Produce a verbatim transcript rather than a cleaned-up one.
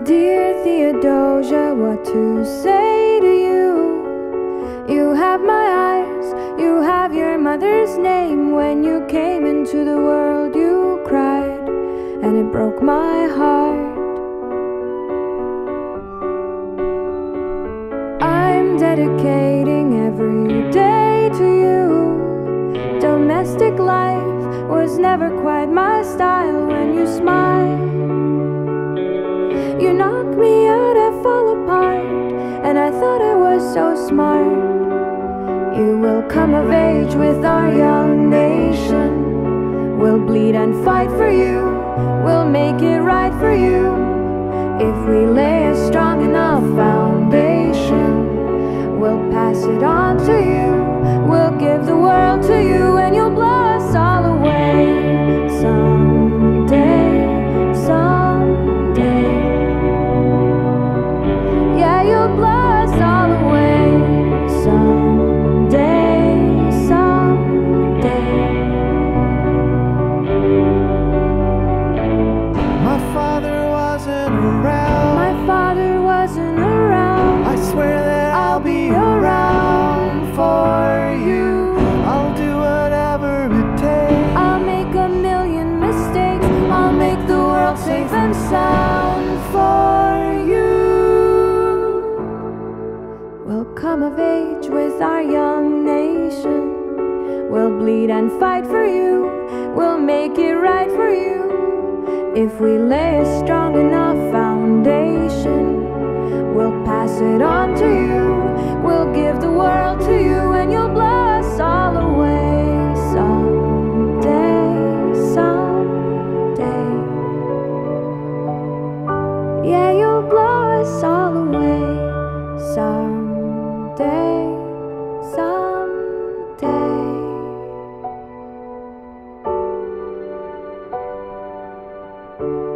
Dear Theodosia, what to say to you? You have my eyes, you have your mother's name. When you came into the world you cried, and it broke my heart. I'm dedicating every day to you. Domestic life was never quite my style. When you smile, you knock me out, I fall apart, and I thought I was so smart. You will come of age with our young nation. We'll bleed and fight for you, we'll make it right for you. If we lay a strong enough foundation, we'll pass it on to you, we'll give the world to you, and you'll blow us all away someday, someday. Yeah, you'll blow us all away someday, someday. My father wasn't around. My father wasn't around. I swear that I'll be around for you. I'll do whatever it takes. I'll make a million mistakes, I'll make the world safe and sound for you. We'll come of age with our young nation. We'll bleed and fight for you, we'll make it right for you. If we lay a strong enough foundation, we'll pass it on to you, we'll give the world to you, and you'll blow us all away someday, someday. Yeah, you'll blow us all away someday, someday.